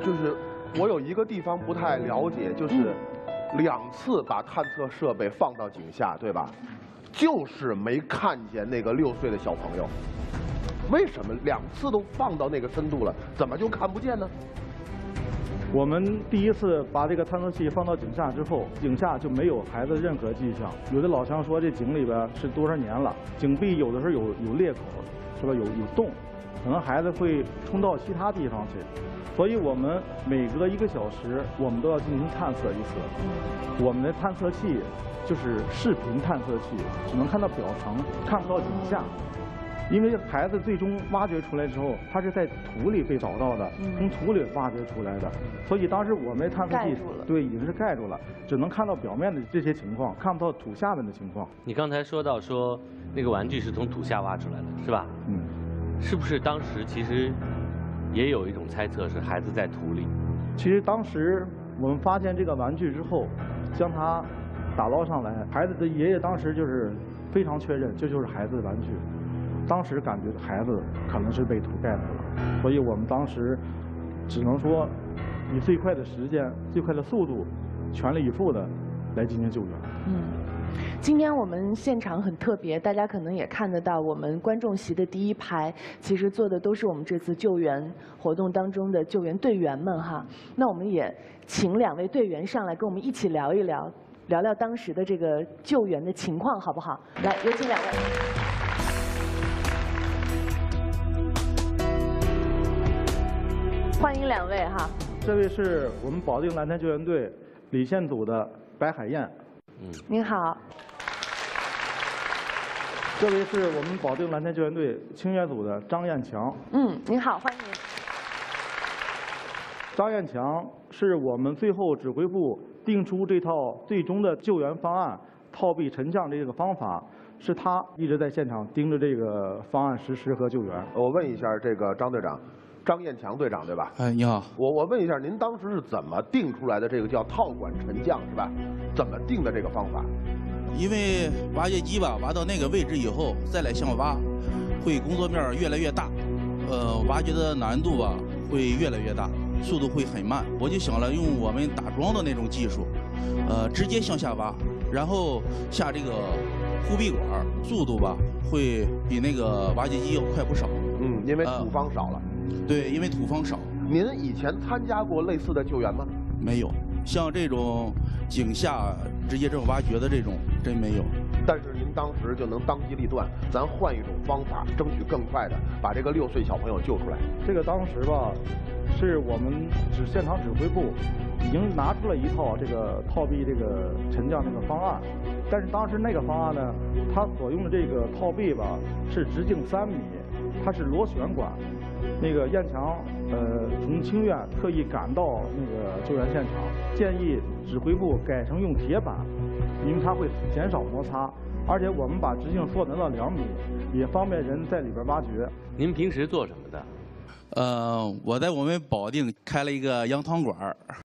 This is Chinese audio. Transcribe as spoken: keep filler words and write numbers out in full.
就是我有一个地方不太了解，就是两次把探测设备放到井下，对吧？就是没看见那个六岁的小朋友。为什么两次都放到那个深度了，怎么就看不见呢？ 我们第一次把这个探测器放到井下之后，井下就没有孩子任何迹象。有的老乡说这井里边是多少年了，井壁有的时候有有裂口，是吧？有有洞，可能孩子会冲到其他地方去。所以我们每隔一个小时，我们都要进行探测一次。我们的探测器就是视频探测器，只能看到表层，看不到井下。因为孩子最终挖掘出来之后，他是在土里被找到的，从土里挖掘出来的，所以当时我们探测器对已经是盖住了，只能看到表面的这些情况，看不到土下面的情况。 你刚才说到说那个玩具是从土下挖出来的，是吧？ 嗯。 是不是当时其实也有一种猜测是孩子在土里？ 其实当时我们发现这个玩具之后，将它打捞上来，孩子的爷爷当时就是非常确认，这就是孩子的玩具。当时感觉孩子可能是被土盖住了，所以我们当时只能说以最快的时间、最快的速度，全力以赴的来进行救援。 嗯，今天我们现场很特别，大家可能也看得到，我们观众席的第一排其实坐的都是我们这次救援活动当中的救援队员们哈。那我们也请两位队员上来跟我们一起聊一聊，聊聊当时的这个救援的情况，好不好？来，有请两位。欢迎两位哈。 这位是我们保定蓝天救援队理县组的白海燕。 嗯。 您好。 这位是我们保定蓝天救援队清远组的张艳强。 嗯，您好，欢迎您。 张艳强是我们最后指挥部定出这套最终的救援方案，套壁沉降这个方法，是他一直在现场盯着这个方案实施和救援。 我问一下这个张队长。张艳强队长对吧？ 哎，你好。 我我问一下，您当时是怎么定出来的这个叫套管沉降是吧？怎么定的这个方法？ 因为挖掘机吧，挖到那个位置以后，再来向挖，会工作面越来越大，呃，挖掘的难度吧会越来越大，速度会很慢。我就想了用我们打桩的那种技术，呃，直接向下挖，然后下这个护壁管，速度吧会比那个挖掘机要快不少。 嗯，因为土方少了。呃对，因为土方少。 您以前参加过类似的救援吗？ 没有，像这种井下直接这种挖掘的这种真没有。 但是您当时就能当机立断，咱换一种方法，争取更快的把这个六岁小朋友救出来。 这个当时吧，是我们指现场指挥部已经拿出了一套这个套壁这个沉降这个方案，但是当时那个方案呢，它所用的这个套壁吧是直径三米。它是螺旋管，那个燕强呃从清苑特意赶到那个救援现场，建议指挥部改成用铁板，因为它会减少摩擦，而且我们把直径缩短到两米，也方便人在里边挖掘。 您平时做什么的？ 呃，我在我们保定开了一个羊汤馆。